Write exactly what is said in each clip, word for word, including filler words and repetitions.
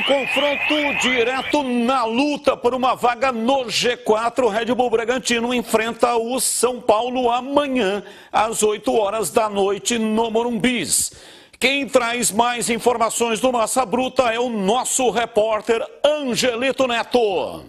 Um confronto direto na luta por uma vaga no G quatro. O Red Bull Bragantino enfrenta o São Paulo amanhã, às oito horas da noite, no Morumbis. Quem traz mais informações do Massa Bruta é o nosso repórter Angelito Neto.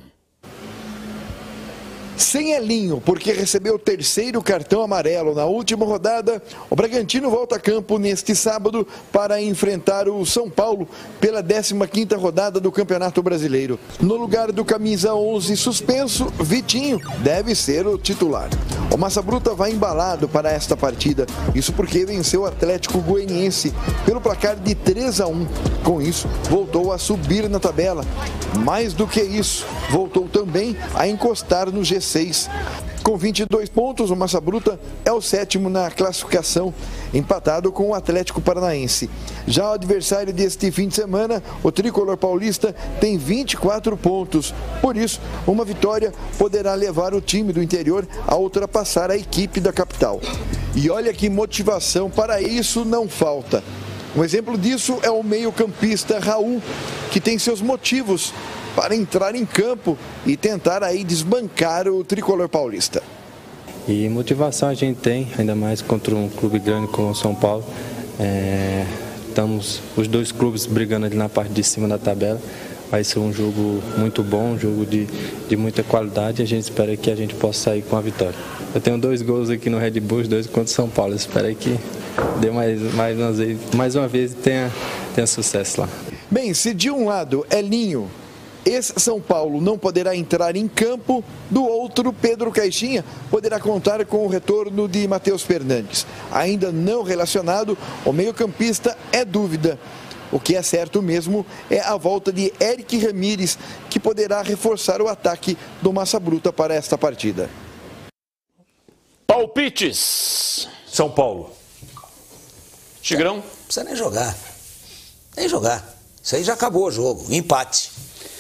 Sem Elinho, porque recebeu o terceiro cartão amarelo na última rodada, o Bragantino volta a campo neste sábado para enfrentar o São Paulo pela décima quinta rodada do Campeonato Brasileiro. No lugar do camisa onze suspenso, Vitinho deve ser o titular. O Massa Bruta vai embalado para esta partida, isso porque venceu o Atlético Goianiense pelo placar de três a um. Com isso, voltou a subir na tabela. Mais do que isso, voltou também a encostar no G seis. Com vinte e dois pontos, o Massa Bruta é o sétimo na classificação, empatado com o Atlético Paranaense. Já o adversário deste fim de semana, o Tricolor Paulista, tem vinte e quatro pontos. Por isso, uma vitória poderá levar o time do interior a ultrapassar a equipe da capital. E olha que motivação para isso não falta. Um exemplo disso é o meio-campista Raul, que tem seus motivos para entrar em campo e tentar aí desbancar o Tricolor Paulista. E motivação a gente tem, ainda mais contra um clube grande como o São Paulo. É, estamos os dois clubes brigando ali na parte de cima da tabela. Vai ser um jogo muito bom, um jogo de, de muita qualidade, e a gente espera que a gente possa sair com a vitória. Eu tenho dois gols aqui no Red Bull, dois contra o São Paulo. Eu espero que dê mais, mais, uma vez, mais uma vez e tenha, tenha sucesso lá. Bem, se de um lado Elinho, esse São Paulo, não poderá entrar em campo, do outro, Pedro Caixinha poderá contar com o retorno de Matheus Fernandes. Ainda não relacionado, o meio-campista é dúvida. O que é certo mesmo é a volta de Eric Ramírez, que poderá reforçar o ataque do Massa Bruta para esta partida. Palpites. São Paulo. Tigrão? Não precisa nem jogar. Nem jogar. Isso aí já acabou o jogo. Empate.